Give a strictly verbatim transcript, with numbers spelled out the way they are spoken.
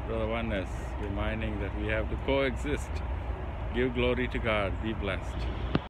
Brother Oneness, reminding that we have to coexist. Give glory to God. Be blessed.